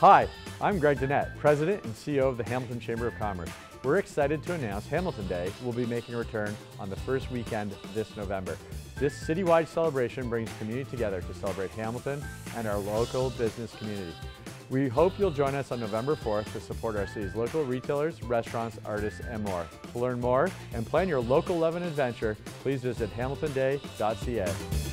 Hi, I'm Greg Dennett, President and CEO of the Hamilton Chamber of Commerce. We're excited to announce Hamilton Day will be making a return on the first weekend this November. This citywide celebration brings community together to celebrate Hamilton and our local business community. We hope you'll join us on November 4th to support our city's local retailers, restaurants, artists, and more. To learn more and plan your local Love and Adventure, please visit hamiltonday.ca.